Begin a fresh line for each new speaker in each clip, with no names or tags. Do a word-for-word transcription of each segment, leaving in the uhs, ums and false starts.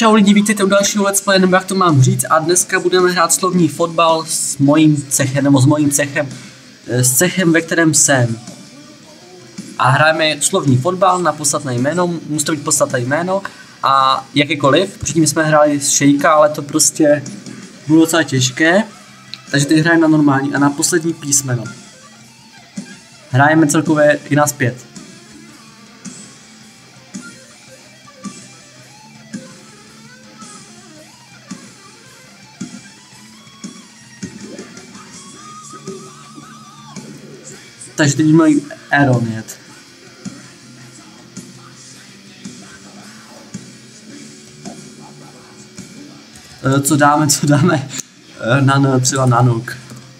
Čau lidi, vítejte u dalšího let's play, nebo jak to mám říct, a dneska budeme hrát slovní fotbal s mojím cechem, nebo s mojím cechem, s cechem, ve kterém jsem. A hrajeme slovní fotbal na podstatné jméno, musí to být podstatné jméno a jakékoliv, předtím jsme hráli s šejka, ale to prostě bylo docela těžké, takže teď hrajeme na normální a na poslední písmeno. Hrajeme celkově i na zpět. Takže teď mají Aaron jet. Co dáme, co dáme? Na, třeba na nuk.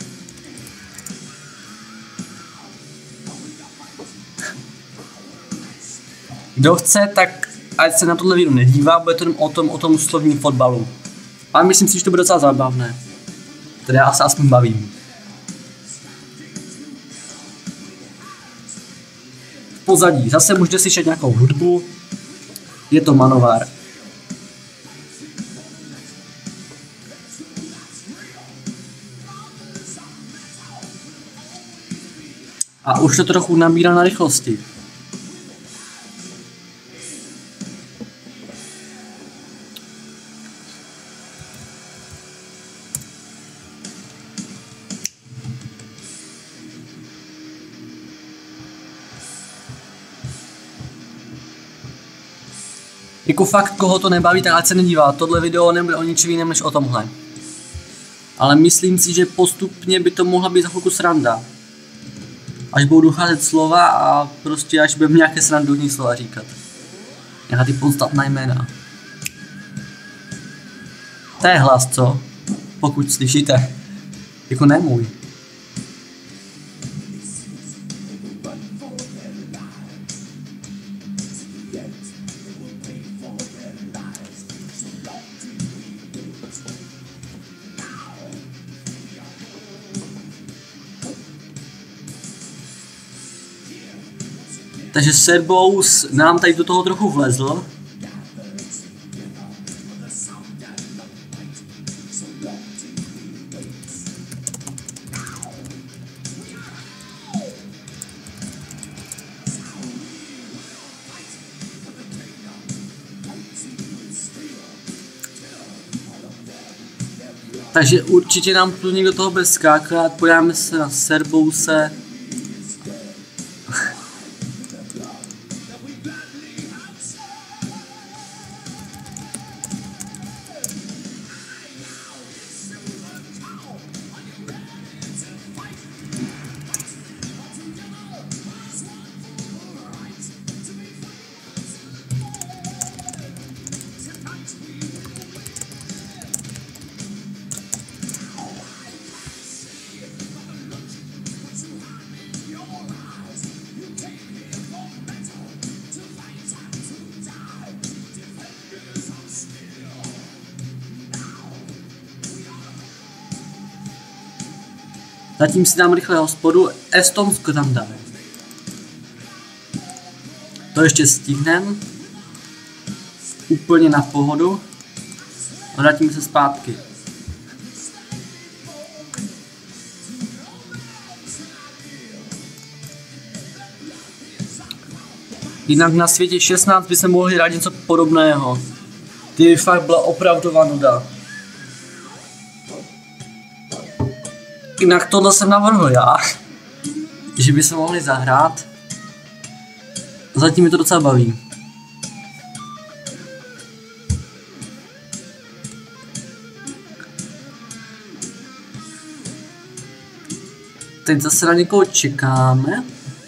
Kdo chce, tak ať se na tohle video nedívá, bude to o tom, o tom slovním fotbalu. Ale myslím si, že to bude docela zábavné. Tedy já se aspoň bavím. Pozadí. Zase můžete slyšet nějakou hudbu. Je to Manowar. A už to trochu nabírá na rychlosti. Jako fakt, koho to nebaví, tak ať se nedívá. Tohle video nebude o ničem jiném než o tomhle. Ale myslím si, že postupně by to mohla být za chvilku sranda. Až budou docházet slova a prostě až budeme nějaké srandovní slova říkat. Nějaká ty podstatná jména. To je hlas, co? Pokud slyšíte. Jako ne můj. Takže Serbous nám tady do toho trochu vlezl. Takže určitě nám tu někdo toho bude skákat, podíváme se na Serbouse. Zatím si dám rychle hospodu, Estonsko tam dáme. To ještě stihnem. Úplně na pohodu. A vrátíme se zpátky. Jinak na světě šestnáct by se mohli hrát něco podobného. Ty fakt byla opravdová nuda. Jinak tohle jsem navrhl já, že by se mohli zahrát. Zatím mi to docela baví. Teď zase na někoho čekáme.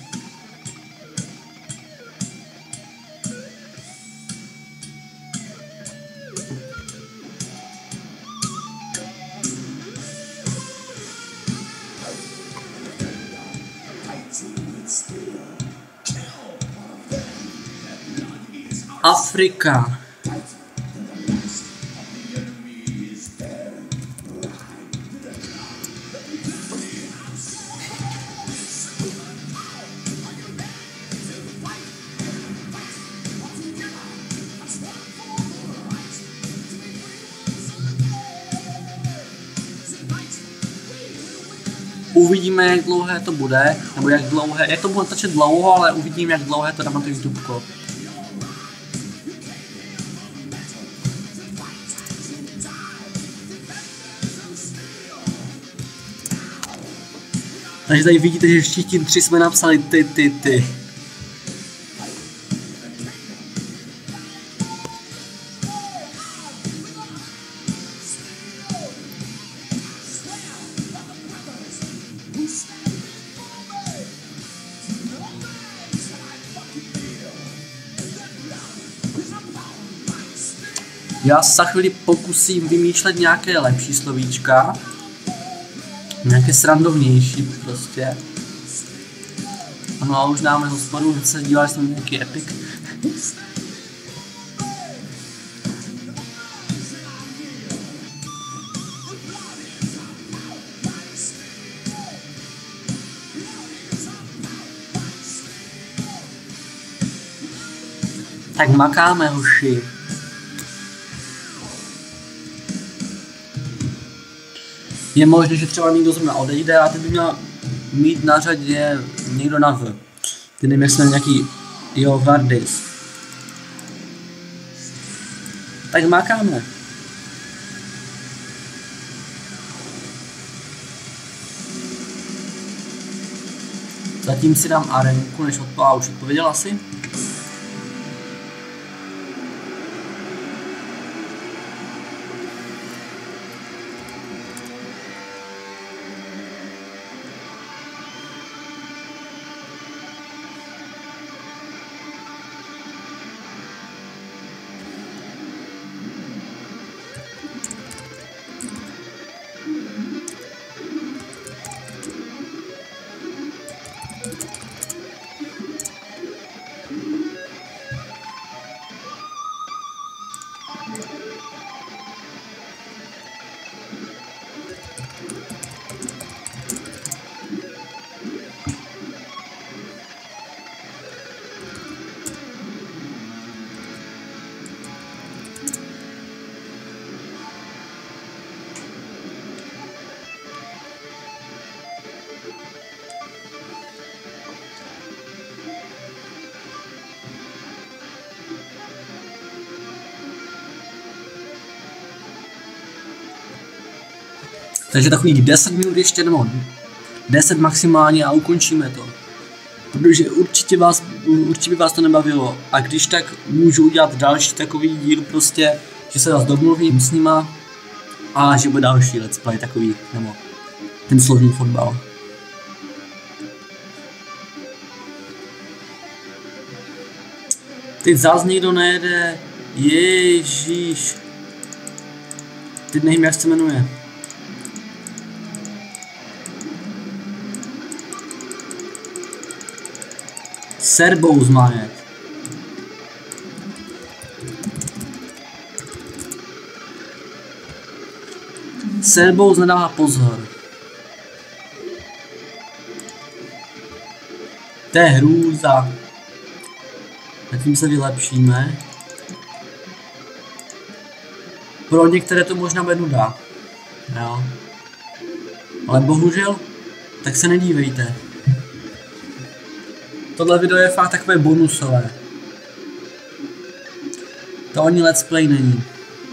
Afrika. Uvidíme, jak dlouhé to bude, nebo jak dlouhé, jak to bude točit dlouho, ale uvidíme, jak dlouhé to dám na to YouTubeko. Takže tady vidíte, že všichni tři jsme napsali ty, ty, ty. Já se za chvíli pokusím vymýšlet nějaké lepší slovíčka. Nějaké srandovnější prostě. Ano a už dáme hospodu, že se díval, že jsem nějaký epic. Tak makáme, hoši. Je možné, že třeba někdo zrovna odejde a ty by měl mít na řadě někdo na V. Ty nevím, jak jsme nějaký, jo, Vardis. Tak makáme. Zatím si dám arenku, než odpověděla, už odpověděla si. Takže takových deset minut ještě, nebo deset maximálně a ukončíme to. Protože určitě, vás, určitě by vás to nebavilo. A když tak můžu udělat další takový díl prostě, že se vás domluvím s nima a že bude další let's play takový, nebo ten slovní fotbal. Teď zás někdo nejede, ježíš. Teď nevím, jak se jmenuje. Serbous má jet. Serbous nedává pozor. To je hrůza. Zatím se vylepšíme. Pro některé to možná bude nuda. Jo. Ale bohužel, tak se nedívejte. Tohle video je fakt takové bonusové. To ani let's play není.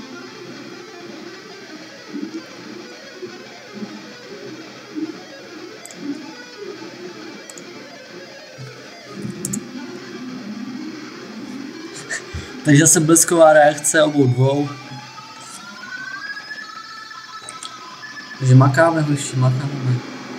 Takže zase blesková reakce obou dvou. Takže makáme, hoši, makáme.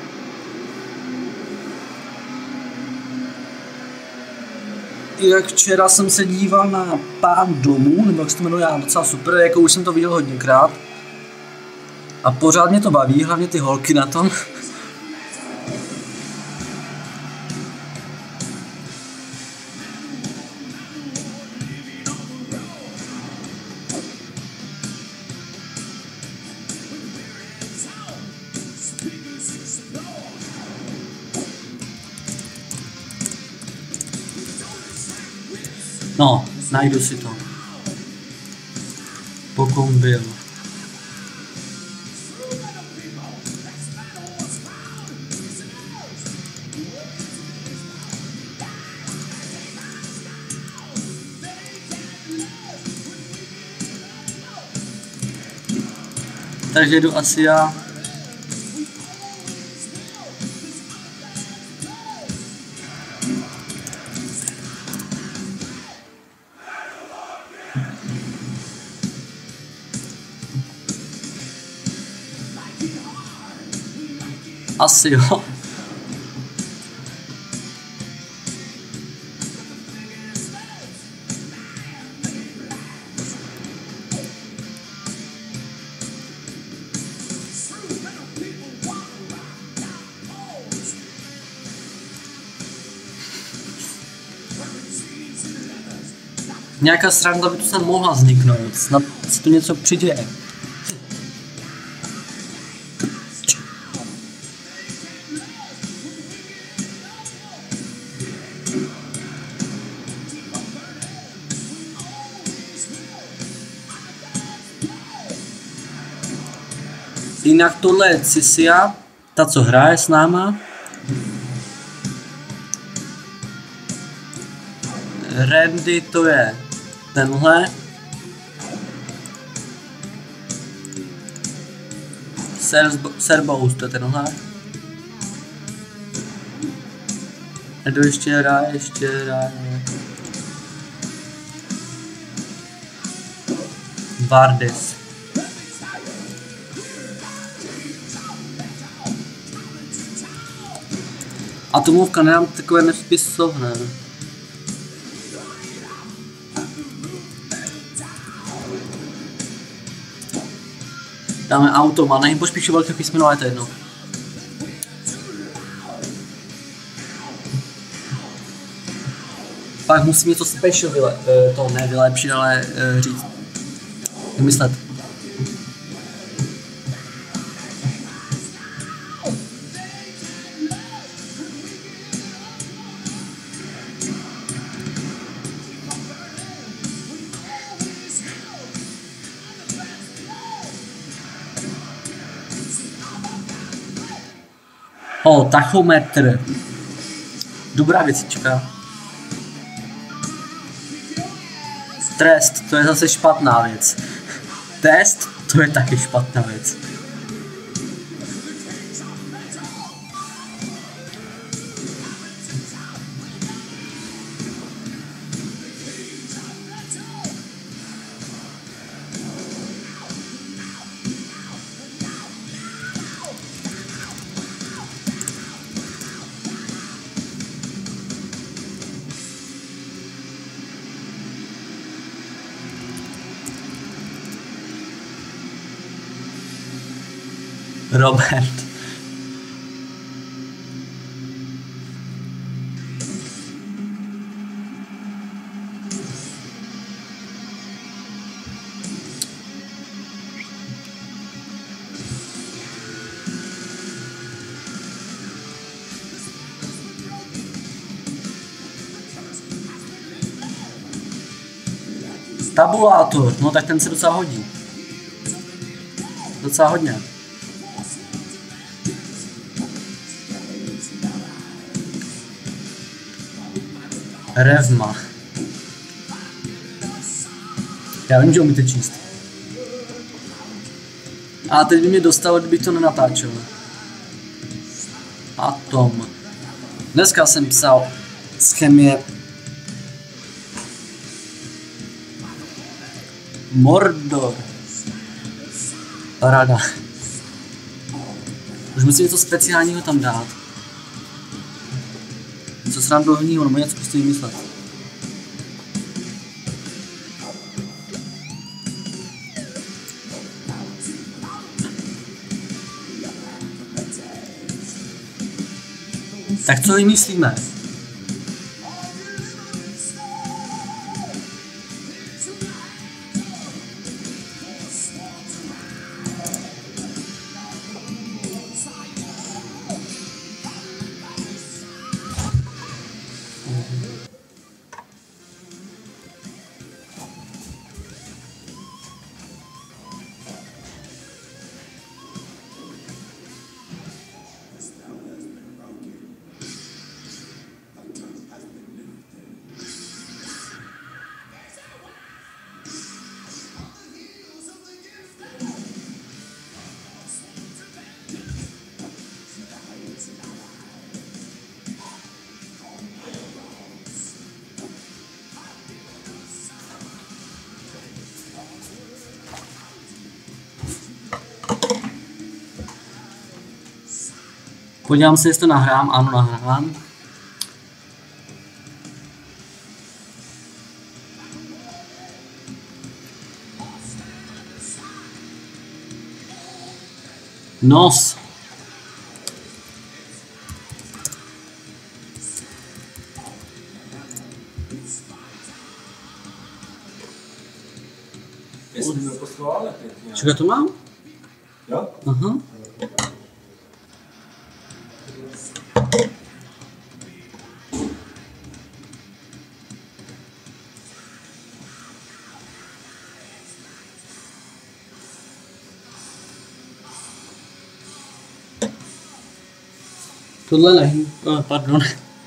Jak včera jsem se díval na Pán domů, nebo jak se to jmenuje, docela super, jako už jsem to viděl hodněkrát. A pořád mě to baví, hlavně ty holky na tom. No, najdu si to. Pokom byl. Takže jdu asi já. Asi jo. Nějaká sranda by tu snad mohla vzniknout, snad se tu něco přiděje. Jinak tohle je Cisia, ta co hraje s náma. Randy to je tenhle. Serbous to je tenhle. A kdo ještě hraje, ještě hraje. Vardis. Atomovka nemám takové nespisovné. Dáme automa, nevím, pospíšu velké písmeno, ale to je jedno. Pak musím něco special vyle, to ne vylepšit, ale uh, říct. Vymyslet. O, tachometr. Dobrá věcička. Trest, to je zase špatná věc. Test, to je taky špatná věc. Robert. Tabulátor, no tak ten se docela hodí. Docela hodně. Revma. Já vím, že umíte číst. A teď by mě dostalo, kdybych to nenatáčel. Atom. Dneska jsem psal z chemie. Mordor. Rada. Už musím něco speciálního tam dát. Co srandovního, nebo něco prostě vymyslet. Tak co vymyslíme? Podívám se, jestli to nahrám. Ano, nahrám. Nos.
Jestli mi poslal, pěkně.
Čeká to mám?
Jo?
Aha. Tohle není, oh, pardon.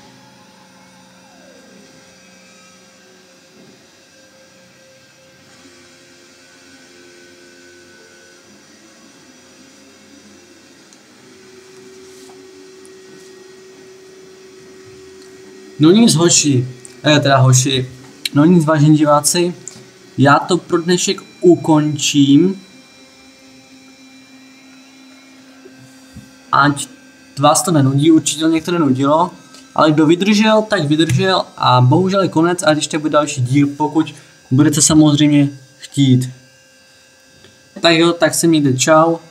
No nic hoši, eh, teda hoši, no nic vážení diváci, já to pro dnešek ukončím. Ať vás to nenudí, určitě mě to nenudilo, ale kdo vydržel, tak vydržel a bohužel je konec a ještě bude další díl, pokud budete samozřejmě chtít. Tak jo, tak se mějte, čau.